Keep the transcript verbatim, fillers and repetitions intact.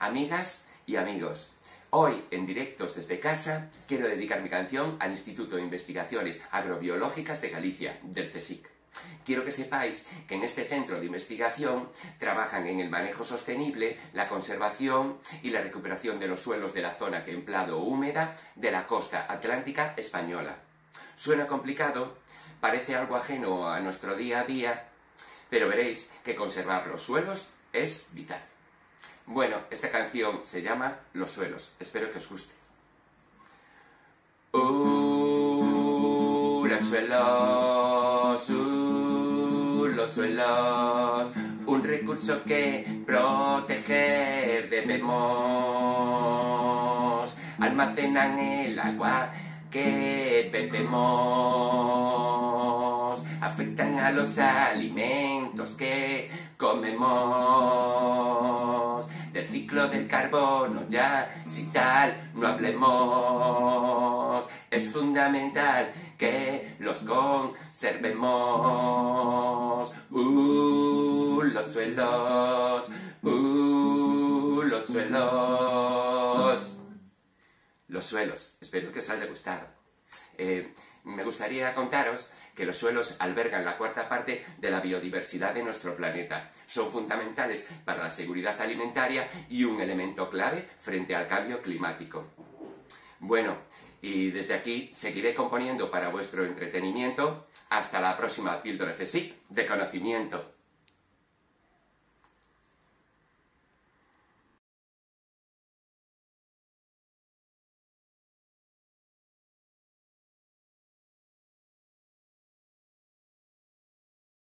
amigas y amigos. Hoy, en Directos desde casa, quiero dedicar mi canción al Instituto de Investigaciones Agrobiológicas de Galicia, del CSIC. Quiero que sepáis que en este centro de investigación trabajan en el manejo sostenible, la conservación y la recuperación de los suelos de la zona templado o húmeda de la costa atlántica española. Suena complicado, parece algo ajeno a nuestro día a día, pero veréis que conservar los suelos es vital. Bueno, esta canción se llama Los suelos. Espero que os guste. Uh, los suelos, uh, los suelos, un recurso que proteger debemos. Almacenan el agua que bebemos, afectan a los alimentos que comemos. Del ciclo del carbono ya, si tal, no hablemos. Es fundamental que los conservemos. Uh, los suelos, uh, los suelos. Los suelos, espero que os haya gustado. Eh, me gustaría contaros que los suelos albergan la cuarta parte de la biodiversidad de nuestro planeta. Son fundamentales para la seguridad alimentaria y un elemento clave frente al cambio climático. Bueno, y desde aquí seguiré componiendo para vuestro entretenimiento. Hasta la próxima píldora CSIC de conocimiento.